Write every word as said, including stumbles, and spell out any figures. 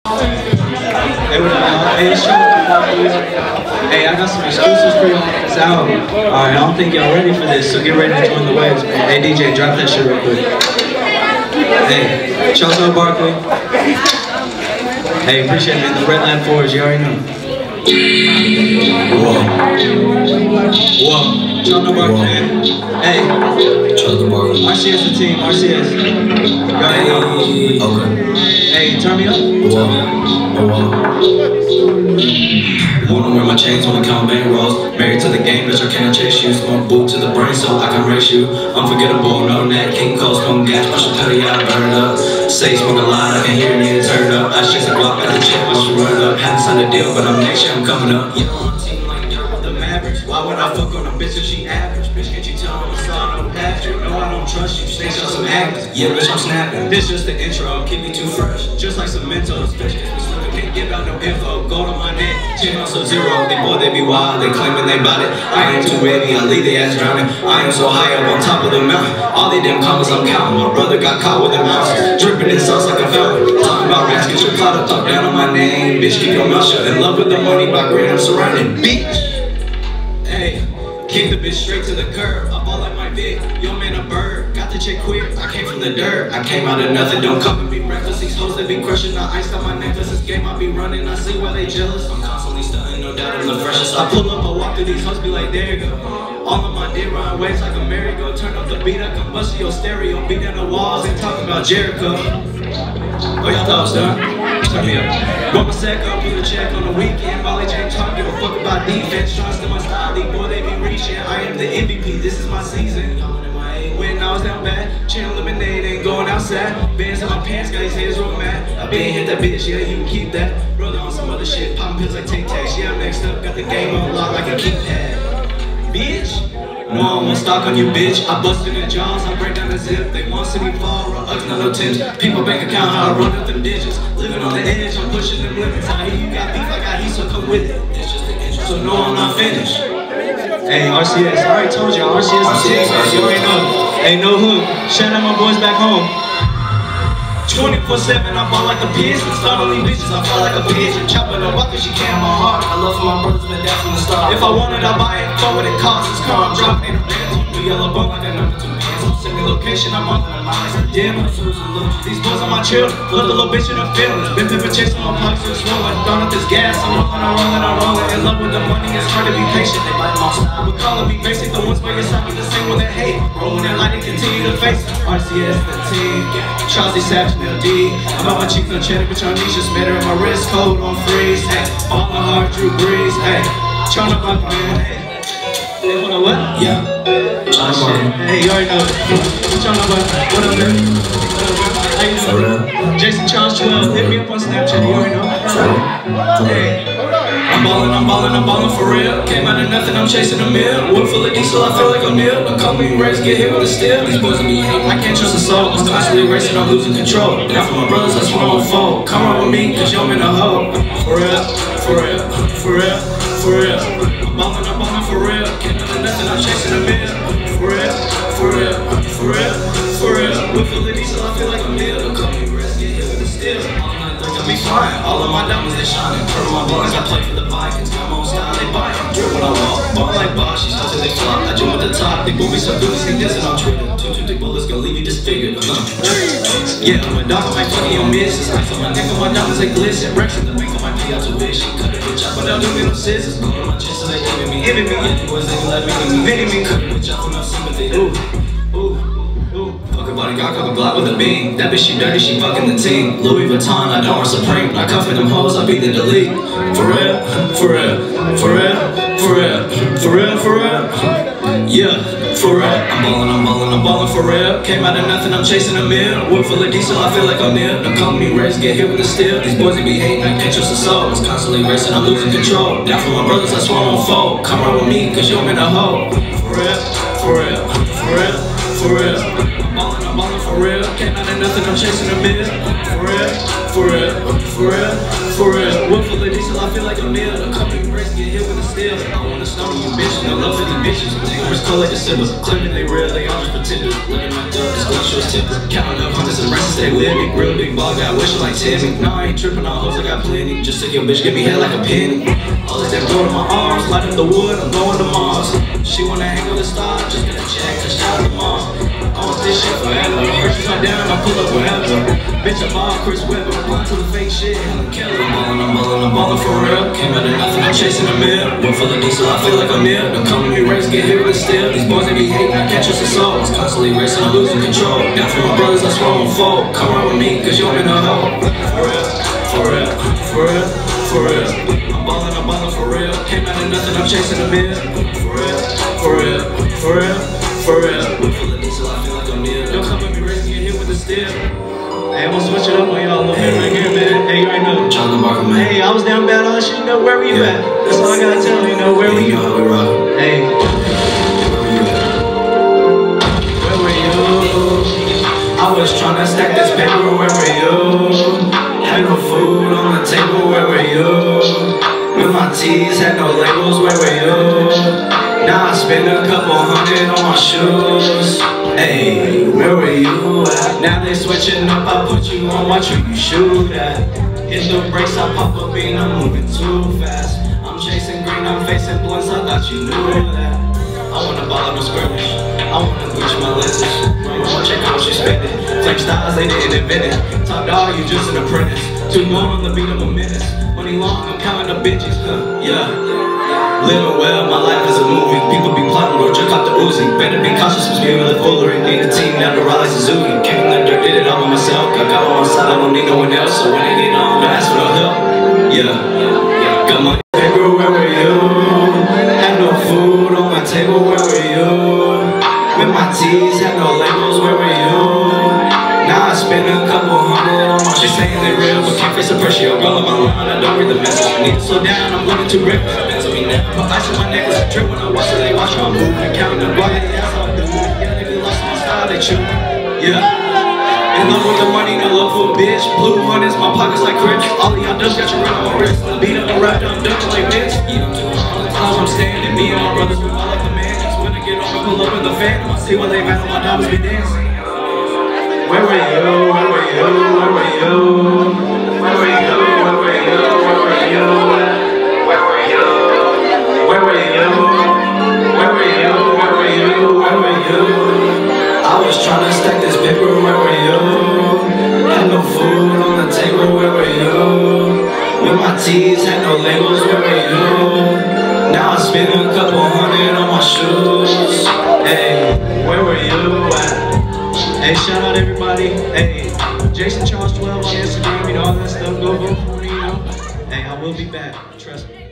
Hey, what up, y'all? Hey, it's Sean. Hey, I got some exclusives for y'all on this album. Alright, I don't think y'all ready for this, so get ready to join the waves, man. Hey, D J, drop that shit real quick. Hey, Charles Barkley. Hey, appreciate it, man. The Red Line Forge, you already know. Whoa. Whoa. Charles Barkley, man. Hey. Charles Barkley. R C S the team, R C S. You already know. Okay. Hey, turn me up. Whoa. Whoa. Wanna wear my chains, wanna count bank rolls. Married to the game, bitch, I cannot chase you. Smoke boot to the brain so I can race you. Unforgettable, no neck, King Cole, smoke gas, push a petty, I burn it up. Say smoke a lot, I can hear me turn up. I chase a block at the check, I should run up. Haven't signed a deal, but I'm next year, I'm coming up. Yeah, on a team like Dirk with the Mavericks. Why would I fuck on a bitch if she average? Bitch, can't you tell I'm a star, no Patrick? No, I don't trust you, snakes on some actors. Yeah, bitch, I'm snapping. This just the intro, keep me too fresh. Just like some Mentos, bitch, can't give out no info. Gold on my neck, ten on sub-zero. They boy, they be wild, they claiming they bout it. I ain't too heavy, I leave they ass drowning. I am so high up on top of the mountain. All they damn commas I'm counting. My brother got caught with a mouse, dripping in sauce like a fountain. Talking about rats, get your clout up, talk down on my name. Bitch, keep your mouth shut. In love with the money, by grade I'm surrounded. Bitch, hey, kick the bitch straight to the curb. I ball like my dick, yo man a bird. Got the chick quick, I came from the dirt. I came out of nothing, don't come and be breakfast. These hoes they be crushing, I iced out my necklace. This game I be running, I see why they jealous. I'm constantly stunting, no doubt I'm the freshest. I pull up, I walk through these hoes, be like, there you go. All of my dick run waves like a merry-go. Turn up the beat, I come bust your stereo. Beat down the walls, ain't talking about Jericho. Oh, y'all thought I was done? Turn me up. Roll my sack up, put a check on the weekend. Molly Jane talk, give a fuck about defense. Trust in my style, these boy they be reaching. I am the M V P, this is my season. When I was down bad, channel lemonade, ain't going outside. Bands in my pants, got these haters real mad. I been hit that bitch, yeah, you can keep that. Brother on some other shit, popping pills like Tic Tacs. Yeah, I'm next up, got the game on lock like a keypad. Bitch, no, I won't stock on you, bitch. I bust in the jaws, I break down the zip. They want to see me fall, raw ups, not no tips. People bank account, how I run up them digits. Living on the edge, I'm pushing them limits. I hear you got beef, I got heat, so come with it. It's just the intro, so no, I'm not finished. Hey, R C S, I already told y'all, R C S is team, you already know. Hey, no hook, shout out my boys back home. twenty-four seven, I ball like a pigeon. Start on these bitches, I fall like a pigeon. Chopping up up, she can't my heart. I love for my brothers, been down from the start. If I want it, I buy it. For what it costs, it's car. I'm dropping a band. New yellow bone like a number two pants. Send me location, I'm on the lines. Damn, I'm so low. These boys are my children. Put the little bitch in her feelings. Been pepper chasing my pockets, so swollen. Throwing up this gas, I'm rolling, I'm rolling, I'm rolling. In love with the money, it's hard to be patient. They like my style, but calling me basic. The ones by your side be the same one that hate. Rolling that light and continue to face it. R C S, the team. Charlie Savage, L D. I'm on my cheeks on cheddar, bitch on knees, just better. My wrist cold on freeze, hey. All my heart, Drew Brees, hey. Tryna buck, man, hey. Hey, hold on, what? Yeah. Oh, shit. Hey, you already know it. What y'all know about? What up, man? What up, man? How you doing? Jason Charles twelve, hit me up on Snapchat, you already know. Hey. I'm ballin', I'm ballin', I'm ballin' for real. Came out of nothing, I'm chasing a mill. Wood full of diesel, I feel like a mill. Don't call me race, get hit with a steel. These boys me hating, I can't trust a soul. I'm constantly racing, I'm losing control. Down for my brothers, that's what I'm fold. Come on with me, cause you're in a hole. For real, for real, for real, for real. I'm ballin', I'm ballin' for real. Came out of nothing, I'm chasing a mill. For real, for real, for real, for real. Wood full of diesel, I feel like a mill. Don't call me race, get hit with a steel. Be flying, all of my diamonds they shining. Purple my boys, I play for the Vikings. Come on, style, they buy them. Drip when I walk, ball like Bosch, she's till they flop. I jump at the top, they booby so good, see this and I'm tripping. Two, two, three bullets gon' leave you disfigured. Uh, yeah, I'm a dog, I might funny on misses. Ice on my neck and my diamonds they glisten. Rex in the bank on my pay out tuition. Cut a bitch out, but I'll do me no scissors. Go on my chest, so they giving me, giving me. Yeah, boys, they let me, many me. Cut a bitch out for no sympathy. Ooh, ooh. Body got covered Glock with a beam. That bitch she dirty, she fucking the team. Louis Vuitton, I don't wear Supreme. I cuff with them hoes, I beat the delete. For real, for real, for real, for real, for real, for real. Yeah, for real. I'm ballin', I'm ballin', I'm ballin' for real. Came out of nothing, I'm chasing a mill. Wood full of diesel, I feel like a mill. Don't call me race, get hit with a steel. These boys they be hating, I can't trust a soul. I'm constantly racing, I'm losing control. Down for my brothers, I swear I'm fold. Come run with me, cause you're in a hole. For real, for real, for real, for real. I'm ballin' for real, came out of nothing, I'm chasing a mill. For real, for real, for real, for real. Wood full of diesel, I feel like a mill. A couple of race, get hit with a steel. I wanna stone you, bitch, no love for these bitches. Take cold like the Simbas, claiming they real, they all just pretenders. Look at my dub, this glacial temper. Counting up just some rest, stay with me. Real big ball, got wishing like Timmy. No, I ain't tripping on hoes, I got plenty. Just took your bitch, give me head like a penny. All of them go to my arms, light up the wood, I'm going to Mars. She wanna hang with the stars, just get a check, just shout the mom. I want this shit forever. First time down, I pull up wherever. Bitch, I'm all Chris Webber, blind to the fake shit, Helen Keller. I'm ballin', I'm ballin', I'm ballin' for real. Came out of nothing, I'm chasing a mill. One full of diesel, I feel like a meal. Don't come to me race, get hit with a steal. These boys, they be hating, I catch us a soul. It's constantly racing, I'm losing control. Down for my brothers, I swear on fold. Come around with me, cause you're in a hole. For real, for real, for real, for real. I'm ballin', I'm ballin' for real. Came out of nothing, I'm chasing a meal. For real, for real, for real, for real. One full of diesel, I feel like a meal. Don't come at me racing, get hit with a steal. Hey, I'm gonna switch it up on y'all a little bit right here, man. Hey, you already know. Jonathan Barker, man. Hey, I was down bad all that shit, you know, where were you yeah. at? That's all I gotta tell you, you know, where yeah, were you? You know how we rock. Hey. Where were you at? Where were you? I was tryna stack this paper, where were you? Had no food on the table, where were you? With my tees, had no labels, where were you? Now I spend a couple hundred on my shoes. Hey, where were you at? Now they switching up, I put you on, watch who you shoot at. Hit the brakes, I pop a bean, I'm moving too fast. I'm chasing green, I'm facing blunts, I thought you knew that. I wanna ball up a skirmish, I wanna bleach my lenses. You wanna check out what you spending. Flame styles, they didn't invent it. Top dog, you just an apprentice. Too long on the beat of a minute. Money long, I'm counting the bitches, huh, yeah. Living well, my life is a movie. People be plotting, bro, jerk out the Uzi. Better be cautious from spewing the foolery. Need a team down to Raleigh, Suzuki. Came from the dirt, did it all by myself. Got God on my side, I don't need no one else. So when they get on, don't ask for no help. Yeah, got money, paper, where were you? Had no food on my table, where were you? With my tees, had no labels, where were you? Now I spend a couple hundred on my shit, saying they real, but can't face the pressure. Yo, girl, on my line, I don't read the message. Need to slow down, I'm looking too reckless. Put ice on my necklace, a trip when I watch it, they watch my move. Counting the block, yeah, that's how I do it. Yeah, they be lost my style, they chew. Yeah. In love with the money, no love for a bitch. Blue hundreds, my pockets like crips. All of y'all dubs got your ring on my wrist. Beat up the rap, I'm done like bitch. You know, all the times I'm standing. Me and my brothers, we all like the man. Just when I get on, I pull up in the phantom. I see why they mad on my diamonds be dancing. Where were you? Where were you? Where were you? Where were you? Where were you? Where were you? Where were you? Where were you? Where were you? Where were you? Where were you? I was tryna stack this paper, where were you? Had no food on the table, where were you? With my tees, had no labels, where were you? Now I spend a couple hundred on my shoes. Hey, where were you at? Hey, shout out everybody. Hey, Jason Charles twelve on Instagram, you know, all that stuff. Go vote for me, you know. Hey, I will be back, trust me.